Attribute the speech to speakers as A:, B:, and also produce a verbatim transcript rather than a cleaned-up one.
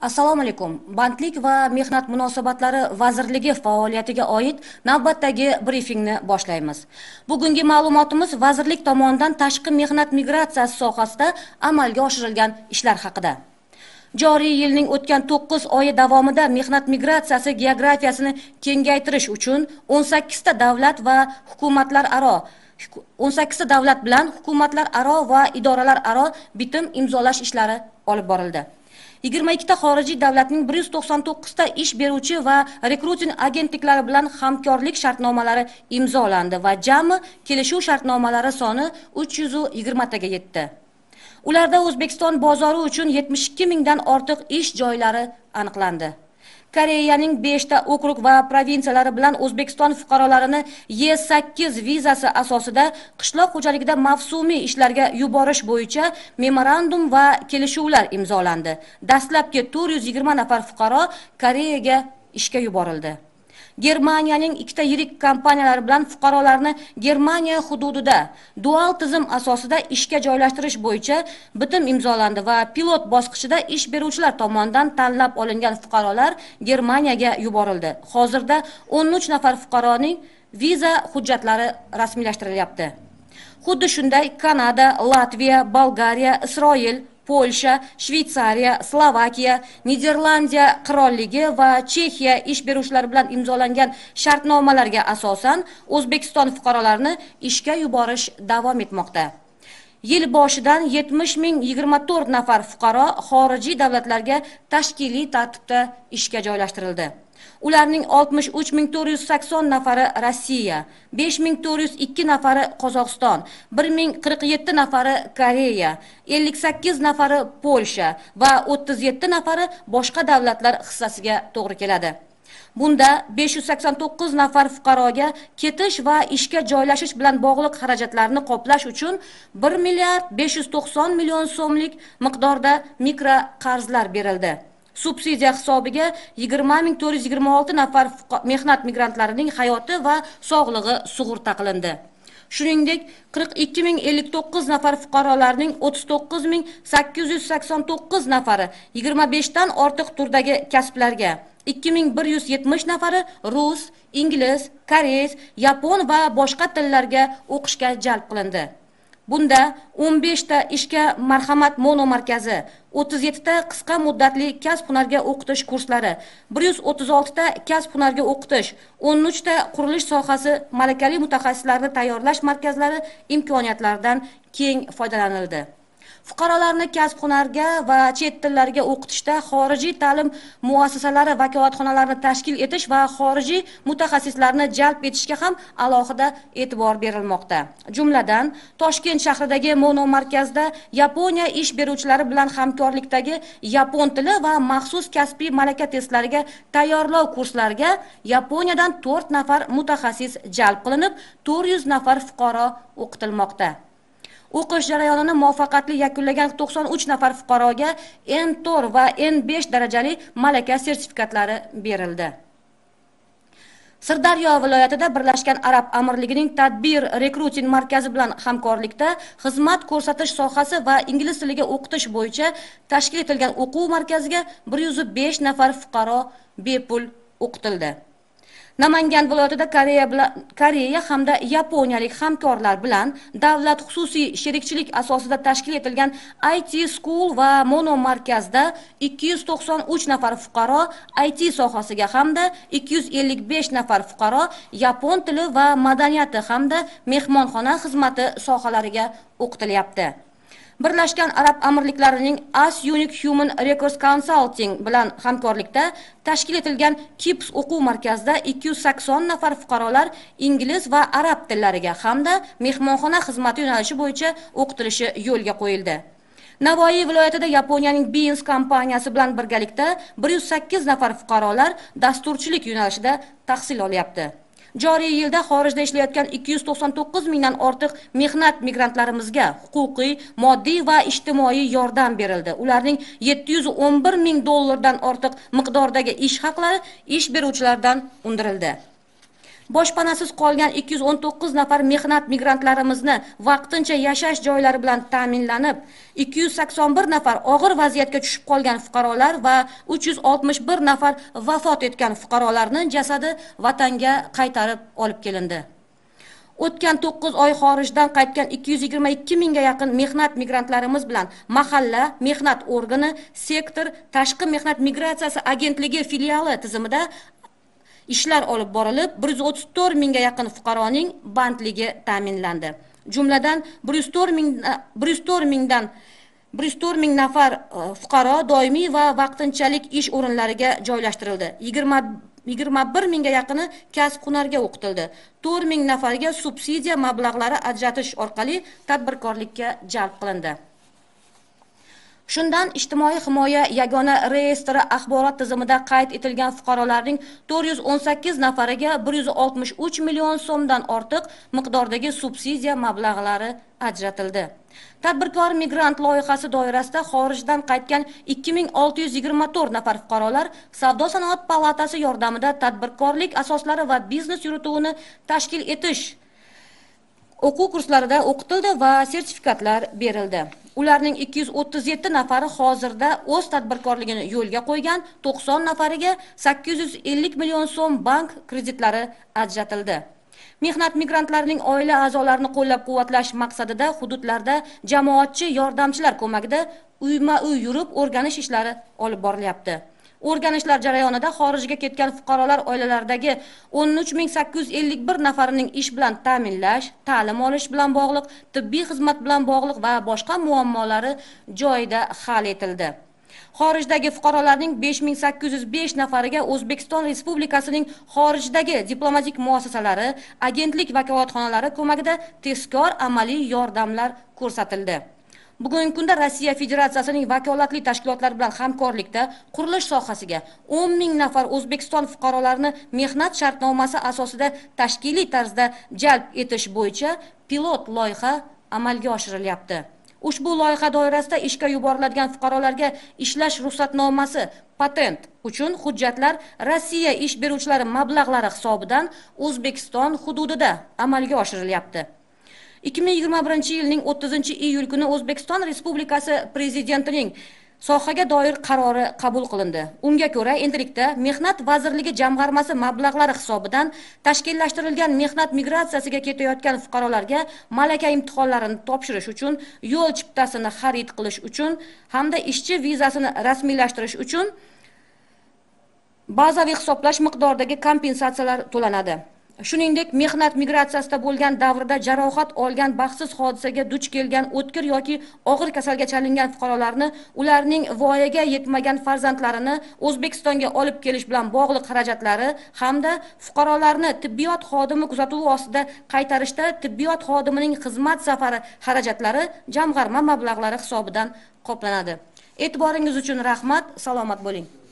A: Assalomu alaykum. Bandlik va mehnat munosabatlari vazirligi faoliyatiga oid navbatdagi brifingni boshlaymiz. Bugungi ma'lumotimiz vazirlik tomonidan tashqi mehnat migratsiyasi sohasida amalga oshirilgan ishlar haqida. Joriy yilning o'tgan to'qqiz oyi davomida mehnat migratsiyasi geografiyasini kengaytirish uchun o'n sakkizta davlat va hukumatlar aro o'n sakkizta davlat bilan hukumatlar aro va idoralar aro bitim imzolash ishlari olib borildi. yigirma ikkita xorijiy davlatning bir yuz to'qson to'qqizta ish beruvchi va rekruting agentliklari bilan hamkorlik shartnomalari imzolandi va jami kelishuv shartnomalari soni uch yuz yigirma taga yetdi. Ularda O'zbekiston bozori uchun yetmish ikki mingdan ortiq ish joylari aniqlandi. Koreyaning beshta okrug va provinsiyalari bilan O'zbekiston fuqarolarini E sakkiz vizasi asosida qishloq xo'jaligida mavsumiy ishlarga yuborish bo'yicha memorandum va kelishuvlar imzolandi. Dastlabki to'rt yuz yigirma nafar fuqaro Koreyaga ishga yuborildi. Germaniyaning ikkita yirik kompaniyalari bilan fuqarolarni Germaniya hududida dual tizim asosida ishga joylashtirish bo'yicha bitim imzolandi va pilot bosqichida ish beruvchilar tomonidan tanlab olingan fuqarolar Germaniyaga yuborildi. Hozirda o'n uch nafar fuqaroning viza hujjatlari rasmiylashtirilyapti. Xuddi shunday Kanada, Latviya, Bolgariya, Isroil, Polsha, Shveysariya, Slovakiya, Niderlandiya qirolligi va Chexiya ish beruvchilar bilan imzolangan shartnomalarga asosan O'zbekiston fuqarolarini ishga yuborish davom etmoqda. Yil boshidan yetmish ming yigirma to'rt nafar fuqaro xorijiy davlatlarga tashkiliy tartibda ishga joylashtirildi. Ularning oltmish uch ming to'rt yuz sakson nafari Rossiya, besh ming to'rt yuz ikki nafari Qozog'iston, bir ming qirq yetti nafari Koreya, ellik sakkiz nafari Polsha va o'ttiz yetti nafari boshqa davlatlar hissasiga to'g'ri keladi. Bunda besh yuz sakson to'qqiz nafar fuqaroga ketish va ishga joylashish bilan bog'liq xarajatlarni qoplash uchun bir milliard besh yuz to'qson million so'mlik miqdorda mikro qarzlar berildi. Subsidiya hisobiga yigirma ming to'rt yuz yigirma olti nafar mehnat migrantlarining hayoti va sog'lig'i sug'urta qilindi. Shuningdek, qirq ikki ming ellik to'qqiz nafar fuqarolarning o'ttiz to'qqiz ming sakkiz yuz sakson to'qqiz nafari yigirma besh dan ortiq turdagi kasblarga, ikki ming bir yuz yetmish nafari rus, ingliz, koreys, yapon va boshqa tillarga o'qishga jalb qilindi. Bunda o'n besh ta ishga marhamat mono markazi, o'ttiz yetti ta qisqa muddatli kasb-hunarga o'qitish kurslari, bir yuz o'ttiz olti ta kasb-hunarga o'qitish, o'n uch ta qurilish sohasi malakali mutaxassislarni tayyorlash markazlari imkoniyatlaridan keng foydalanildi. Fuqarolarni kasb-hunarga va chet tillariga o'qitishda xorijiy ta'lim muassasalari vakolatxonalarini tashkil etish va xorijiy mutaxassislarni jalb etishga ham alohida e'tibor berilmoqda. Jumladan, Toshkent shahridagi mono markazda Yaponiya ish beruvchilari bilan hamkorlikdagi yapon tili va maxsus kasbiy malaka testlariga tayyorlov kurslariga Yaponiyadan to'rt nafar mutaxassis jalb qilinib, to'rt yuz nafar fuqaro o'qitilmoqda. O'qish jarayonini muvaffaqiyatli yakunlagan to'qson uch nafar fuqaroga N to'rt va N besh darajali malaka sertifikatlari berildi. Sirdaryo viloyatida Birlashgan Arab Amirligining Tadbir rekruting markazi bilan hamkorlikda xizmat ko'rsatish sohasi va ingliz tiliga o'qitish bo'yicha tashkil etilgan o'quv markaziga bir yuz besh nafar fuqaro bepul o'qitildi. Namangan viloyatida Koreya bilan Koreya hamda yaponiyalik hamkorlar bilan davlat xususiy sherikchilik asosida tashkil etilgan I T School va mono markazda ikki yuz to'qson uch nafar fuqaro I T sohasiga hamda ikki yuz ellik besh nafar fuqaro yapon tili va madaniyati hamda mehmonxona xizmati sohalariga o'qitilyapti. Birlashgan Arab Amirliklarining As Unique Human Resource Consulting bilan hamkorlikda tashkil etilgan KIPS o'quv markazida ikki yuz sakson nafar fuqarolar ingliz va arab tillariga hamda mehmonxona xizmati yo'nalishi bo'yicha o'qitilishi yo'lga qo'yildi. Navoiy viloyatida Yaponiyaning Beans kompaniyasi bilan birgalikda bir yuz sakkiz nafar fuqarolar dasturchilik yo'nalishida tahsil olyapti. Joriy yilda xorijda ishlayotgan ikki yuz to'qson to'qqiz mingdan ortiq mehnat migrantlarimizga huquqiy, moddiy va ijtimoiy yordam berildi. Ularning yetti yuz o'n bir ming dollardan ortiq miqdordagi ish haqlari ish beruvchilardan undirildi. Boshpanasiz qolgan ikki yuz o'n to'qqiz nafar mehnat migrantlarimizni vaqtincha yashash joylari bilan ta'minlanib, ikki yuz sakson bir nafar og'ir vaziyatga tushib qolgan fuqarolar va uch yuz oltmish bir nafar vafot etgan fuqarolarni jasadi vatanga qaytarib olib kelindi. O'tgan to'qqiz oy xorijdan qaytgan ikki yuz yigirma ikki mingga yaqin mehnat migrantlarimiz bilan mahalla mehnat organi, sektor, tashqi mehnat migratsiyasi agentligi filiali tizimida ishlar olib borilib, bir yuz o'ttiz to'rt mingga yaqin fuqaroning bandligi ta'minlandi. Jumladan bir yuz to'rt mingdan bir yuz to'rt ming nafar fuqaro doimiy va vaqtinchalik ish o'rinlariga joylashtirildi. yigirma bir mingga yaqini kasb-hunarga o'qitildi. to'rt ming nafarga subsidiya mablag'lari ajratish orqali tadbirkorlikka jalb qilindi. Shundan ijtimoiy himoya yagona reyestri axborot tizimida qayd etilgan fuqarolarning to'rt yuz o'n sakkiz nafariga bir yuz oltmish uch million so'mdan ortiq miqdordagi subsidiya mablag'lari ajratildi. Tadbirkor migrant loyihasi doirasida xorijdan qaytgan ikki ming olti yuz yigirma to'rt nafar fuqarolar Savdo-sanoat palatasi yordamida tadbirkorlik asoslari va biznes yurituvini tashkil etish o'quv kurslarida o'qitildi va sertifikatlar berildi. Ularning ikki yuz o'ttiz yetti nafari hozirda o'z tadbirkorligini yo'lga qo'ygan, to'qson nafariga sakkiz yuz ellik million so'm bank kreditlari ajratildi. Mehnat migrantlarining oila a'zolarini qo'llab-quvvatlash maqsadida hududlarda jamoatchi yordamchilar ko'magida uyma-uy yurib o'rganish ishlari olib borilyapti. O'rganishlar jarayonida xorijga ketgan fuqarolar oilalaridagi o'n uch ming sakkiz yuz ellik bir nafarining ish bilan ta'minlash, ta'lim olish bilan bog'liq, tibbiy xizmat bilan bog'liq va boshqa muammolari joyida hal etildi. Xorijdagi fuqarolarning besh ming sakkiz yuz besh nafariga O'zbekiston Respublikasining xorijdagi diplomatik muassasalari, agentlik vakolatxonalari ko'magida tezkor amaliy yordamlar ko'rsatildi. Bugungi kunda Rossiya Federatsiyasining vakolatli tashkilotlari bilan hamkorlikda qurilish sohasiga o'n ming nafar O'zbekiston fuqarolarini mehnat shartnomasi asosida tashkiliy tarzda jalb etish bo'yicha pilot loyiha amalga oshirilyapti. Ushbu loyiha doirasida ishga yuboriladigan fuqarolarga ishlash ruxsatnomasi, patent uchun hujjatlar Rossiya ish beruvchilari mablag'lari hisobidan O'zbekiston hududida amalga oshirilyapti. ikki ming yigirma birinchi yilning o'ttizinchi iyul kuni O'zbekiston Respublikasi Prezidentining sohaga doir qarori qabul qilindi. Unga ko'ra, endilikda Mehnat vazirligi jamg'armasi mablag'lari hisobidan tashkillashtirilgan mehnat migratsiyasiga ketayotgan fuqarolarga malaka imtihonlarini topshirish uchun, yo'l chiptasini xarid qilish uchun hamda ishchi vizasini rasmiylashtirish uchun bazaviy hisoblash miqdoridagi kompensatsiyalar to'lanadi. Shuningdek, mehnat migratsiyasida bo'lgan davrda jarohat olgan, baxtsiz hodisaga duch kelgan, o'tkir yoki og'ir kasalga chalingan fuqarolarni, ularning voyaga yetmagan farzandlarini O'zbekistonga olib kelish bilan bog'liq xarajatlari hamda fuqarolarni tibbiyot xodimi kuzatuvi ostida qaytarishda tibbiyot xodimining xizmat safari xarajatlari jamg'arma mablag'lari hisobidan qoplanadi. E'tiboringiz uchun rahmat, salomat bo'ling.